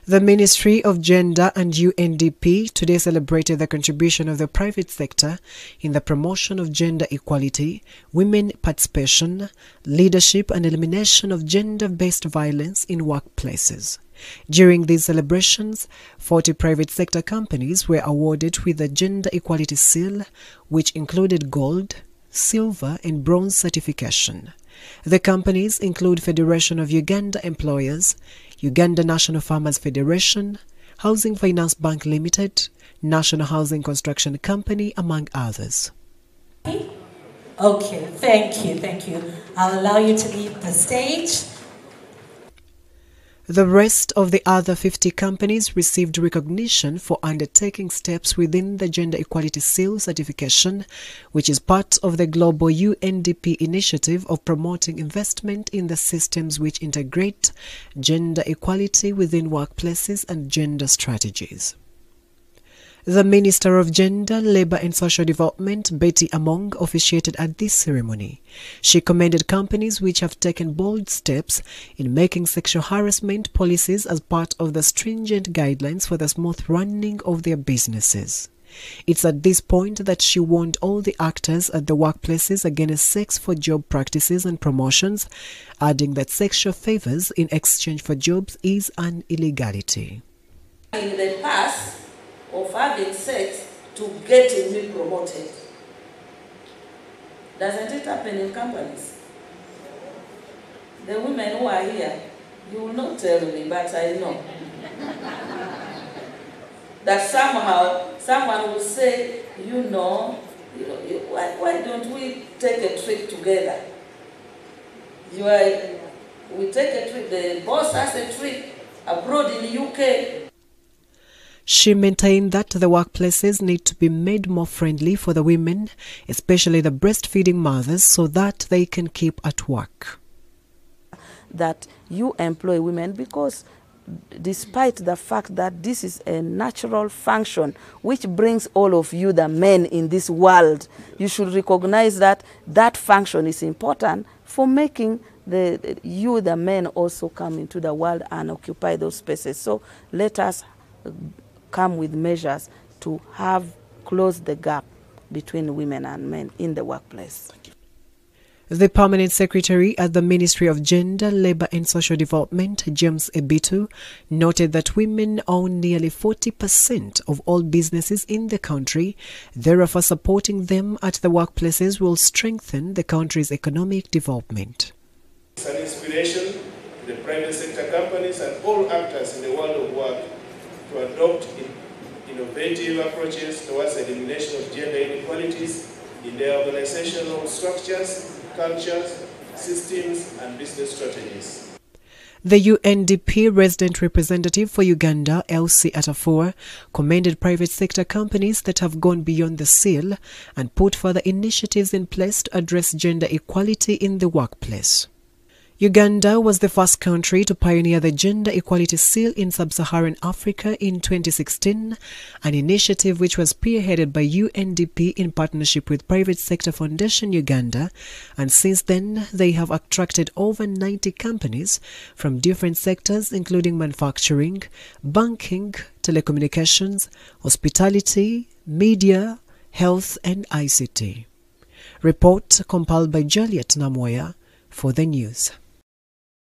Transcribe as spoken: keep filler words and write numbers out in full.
The Ministry of Gender and U N D P today celebrated the contribution of the private sector in the promotion of gender equality, women participation, leadership and elimination of gender-based violence in workplaces. During these celebrations, forty private sector companies were awarded with the Gender Equality Seal, which included gold, silver and bronze certification. The companies include Federation of Uganda Employers, Uganda National Farmers Federation, Housing Finance Bank Limited, National Housing Construction Company, among others. Okay, thank you, thank you. I'll allow you to leave the stage. The rest of the other fifty companies received recognition for undertaking steps within the Gender Equality Seal certification, which is part of the global U N D P initiative of promoting investment in the systems which integrate gender equality within workplaces and gender strategies. The Minister of Gender, Labour and Social Development, Betty Among, officiated at this ceremony. She commended companies which have taken bold steps in making sexual harassment policies as part of the stringent guidelines for the smooth running of their businesses. It's at this point that she warned all the actors at the workplaces against sex for job practices and promotions, adding that sexual favours in exchange for jobs is an illegality. In the past, of having sex to get me promoted. Doesn't it happen in companies? The women who are here, you will not tell me, but I know. That somehow someone will say, you know, you know you, why, why don't we take a trip together? You are, we take a trip, the boss has a trip abroad in the U K. She maintained that the workplaces need to be made more friendly for the women, especially the breastfeeding mothers, so that they can keep at work. That you employ women because despite the fact that this is a natural function which brings all of you, the men in this world, you should recognize that that function is important for making the you, the men, also come into the world and occupy those spaces. So let us come with measures to have closed the gap between women and men in the workplace. The Permanent Secretary at the Ministry of Gender, Labour and Social Development, James Ebitu, noted that women own nearly forty percent of all businesses in the country. Therefore, supporting them at the workplaces will strengthen the country's economic development. It's an inspiration to the private sector companies and all actors in the world of work to adopt innovative approaches towards the elimination of gender inequalities in their organizational structures, cultures, systems, and business strategies. The U N D P resident representative for Uganda, Elsie Atafua, commended private sector companies that have gone beyond the seal and put further initiatives in place to address gender equality in the workplace. Uganda was the first country to pioneer the Gender Equality Seal in Sub-Saharan Africa in twenty sixteen, an initiative which was spearheaded by U N D P in partnership with Private Sector Foundation Uganda, and since then they have attracted over ninety companies from different sectors including manufacturing, banking, telecommunications, hospitality, media, health and I C T. Report compiled by Juliet Namoya for the news.